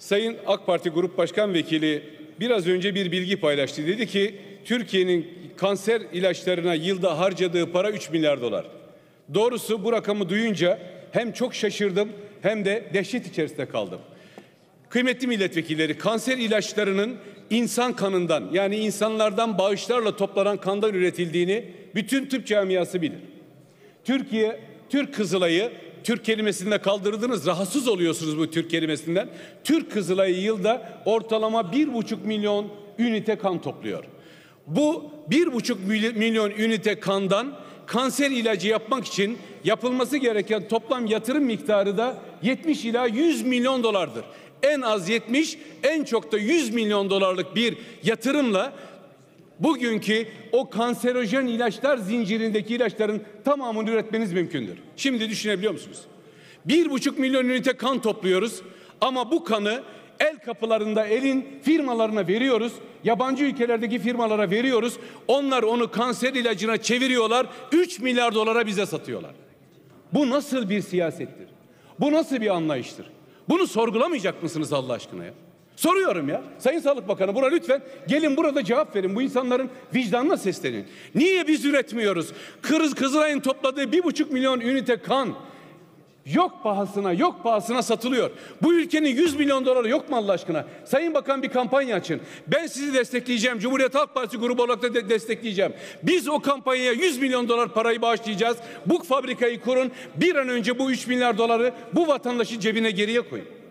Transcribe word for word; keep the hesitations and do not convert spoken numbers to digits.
Sayın AK Parti Grup Başkan Vekili biraz önce bir bilgi paylaştı. Dedi ki Türkiye'nin kanser ilaçlarına yılda harcadığı para üç milyar dolar. Doğrusu bu rakamı duyunca hem çok şaşırdım hem de dehşet içerisinde kaldım. Kıymetli milletvekilleri, kanser ilaçlarının insan kanından, yani insanlardan bağışlarla toplanan kandan üretildiğini bütün tıp camiası bilir. Türkiye, Türk Kızılay'ı, Türk kelimesinde kaldırdınız, rahatsız oluyorsunuz bu Türk kelimesinden. Türk Kızılay'ı yılda ortalama bir buçuk milyon ünite kan topluyor. Bu bir buçuk milyon ünite kandan kanser ilacı yapmak için yapılması gereken toplam yatırım miktarı da yetmiş ila yüz milyon dolardır. En az yetmiş, en çok da yüz milyon dolarlık bir yatırımla bugünkü o kanserojen ilaçlar zincirindeki ilaçların tamamını üretmeniz mümkündür. Şimdi düşünebiliyor musunuz? Bir buçuk milyon ünite kan topluyoruz ama bu kanı el kapılarında elin firmalarına veriyoruz. Yabancı ülkelerdeki firmalara veriyoruz. Onlar onu kanser ilacına çeviriyorlar. üç milyar dolara bize satıyorlar. Bu nasıl bir siyasettir? Bu nasıl bir anlayıştır? Bunu sorgulamayacak mısınız Allah aşkına ya? Soruyorum ya. Sayın Sağlık Bakanı, buna lütfen gelin, burada cevap verin. Bu insanların vicdanına seslenin. Niye biz üretmiyoruz? Kırız Kızılay'ın topladığı bir buçuk milyon ünite kan yok pahasına, yok pahasına satılıyor. Bu ülkenin yüz milyon doları yok mu Allah aşkına? Sayın Bakan, bir kampanya açın. Ben sizi destekleyeceğim. Cumhuriyet Halk Partisi grubu olarak da de destekleyeceğim. Biz o kampanyaya yüz milyon dolar parayı bağışlayacağız. Bu fabrikayı kurun. Bir an önce bu üç milyar doları bu vatandaşın cebine geriye koyun.